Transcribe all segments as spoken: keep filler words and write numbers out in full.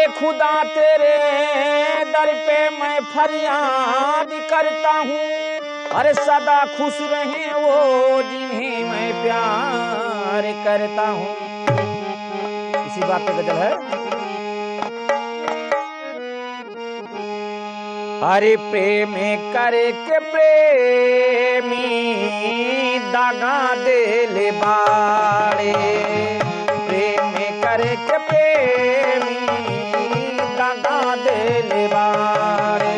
खुदा तेरे दर पे मैं फरियाद करता हूँ, अरे सदा खुश रहे वो जिन्हें मैं प्यार करता हूँ। इसी बात पे गजल है। अरे प्रेम करे के प्रेमी दागा देले बाड़े, प्रेम करे के प्रेमी दागा देले बाड़े।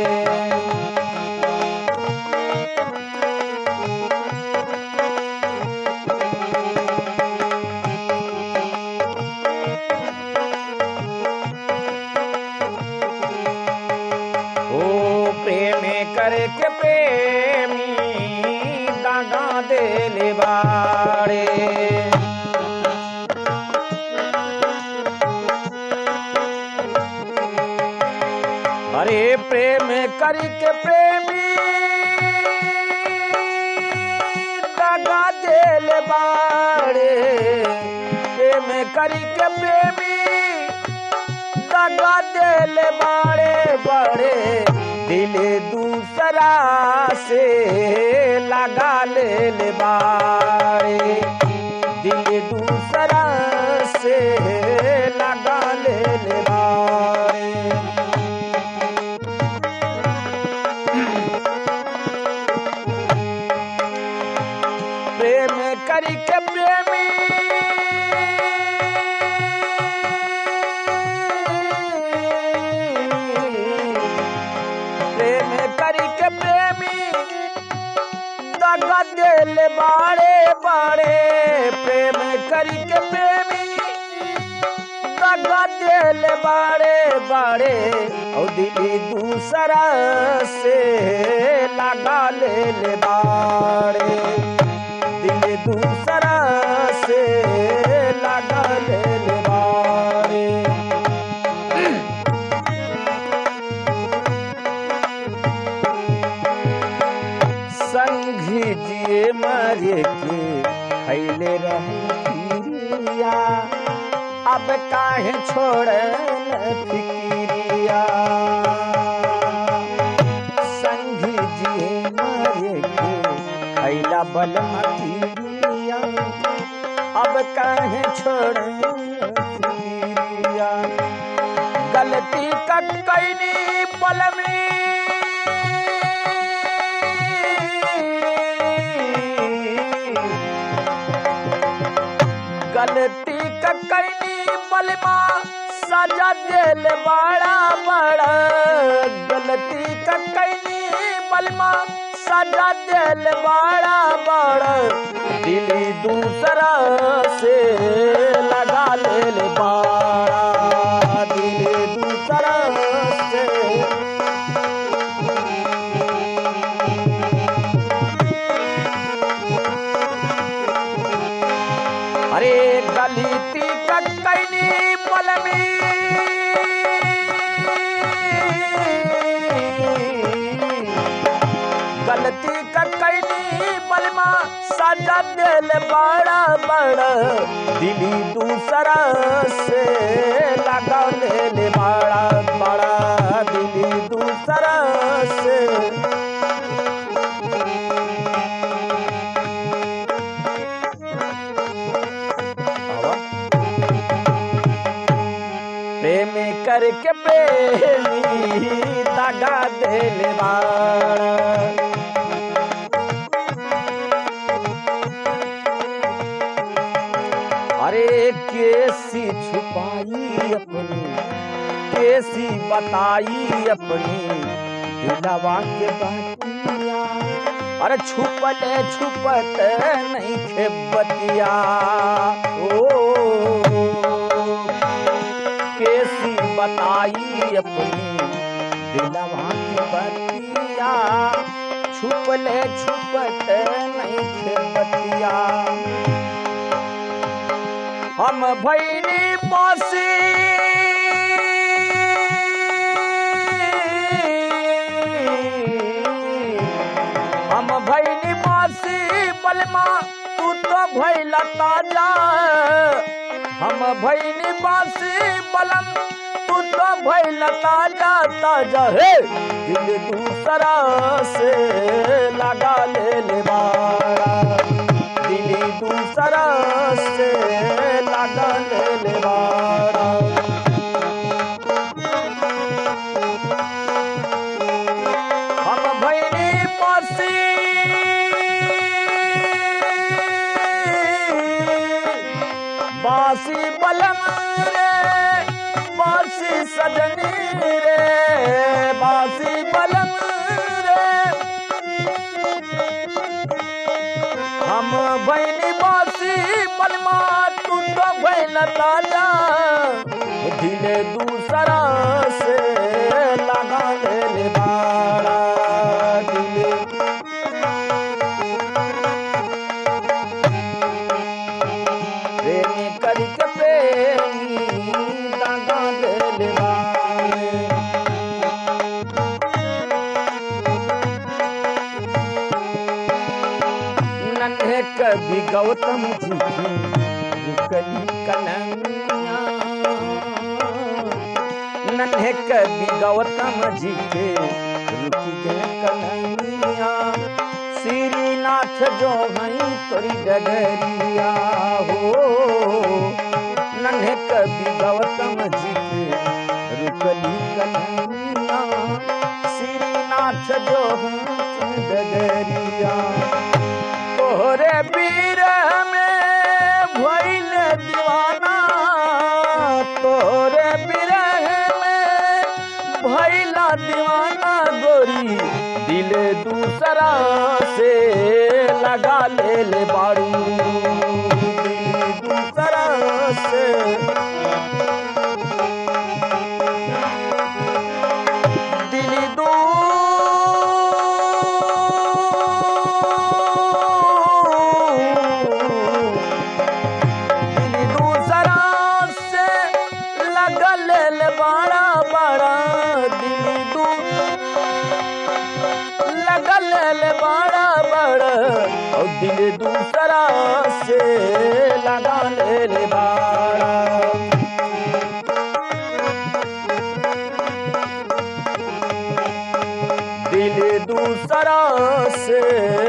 करे के प्रेमी दागा देले बाड़े। अरे प्रेम करी के प्रेमी दागा देले बाड़े, प्रेम करी के प्रेमी दागा देले बाड़े बड़े। दिल दूसरा से लगा ले ले बाड़े, दिल दूसरा से लगा ले ले बाड़े। प्रेम करी के प्रेमी के प्रेमी दागा देले बाड़े बाड़े, प्रेम करी के प्रेमी दागा देले बाड़े बाड़े। और दिल दूसरा से लगा ले ले बाड़े, दिल दूसरा से लगा ले ले बाड़े। संगी जिए मरे के खैले रहिया, अब काहे छोड़ल फिकिरिया। संगी जिए मरे के खैला बलमतिरिया, अब काहे छोड़ल फिकिरिया। गलती का कैनी पल में गलती का कैनी बलमा सजा दिल बड़ा बड़ा, गलती का कैनी बलमा सजा दिल बड़ा बड़ा। दिल दूसरा से लगा ले बाड़ा, दिल दूसरा से। अरे गलती का कैनी पल में गलती का कैनी बलमा सजा दिल बड़ा बड़ा। दिली दूसरा से लगा ले ले बड़ा बड़ा, दिली दूसरा से। प्रेम करके प्रेमी दागा देले बाड़ा। अरे कैसी छुपाई अपनी, कैसी बताई अपनी दिलवा के बातिया। अरे छुपले छुपत नहीं खे बतिया, ओ कैसी बताई अपनी दिलवा की बतिया। छुपले छुपत नहीं खे बतिया। हम भैनी पासी हम भैनी मासी बलमा तू तो भैला ताजा। हम भैनी मासी बलम तू तो भइल ताजा ताजा हे दिल दूसरा से लगा ले ले बाड़ा दिल दूसरा से लगा ले ले बाड़ा हम भइनी पासी बासी बलम रे बासी सजनी रे बासी बलम रे हम भइनी बासी बलमा टूटो भइल ताजा दिल दूसरा से लगा ले ले बाड़ा दिल प्रेमी करके प्रेमी दागा ले ले बाड़े नन्हे कवि गौतम जी की रुकली कलंगिया नन्हे कवि गौतम जी के रुकी गए कलंगिया श्रीनाथ जो हई तोरी डगरिया हो नन्हे कवि गौतम जी के रुकली कलंगिया श्रीनाथ जो हई डगरिया तोहरे पीर में भइल दीवाना तोहरे पीर में भइला दीवाना गोरी दिल दूसरा से लगा ले ले बाड़ू दिल दूसरा से दिल दू दिल दूसरा से लगा ले ले बाड़ा बाड़ा दिल दू लगा ले ले बाड़ा बाड़ा और दिल दूसरा से लगा ले ले बाड़ा दिल दूसरा से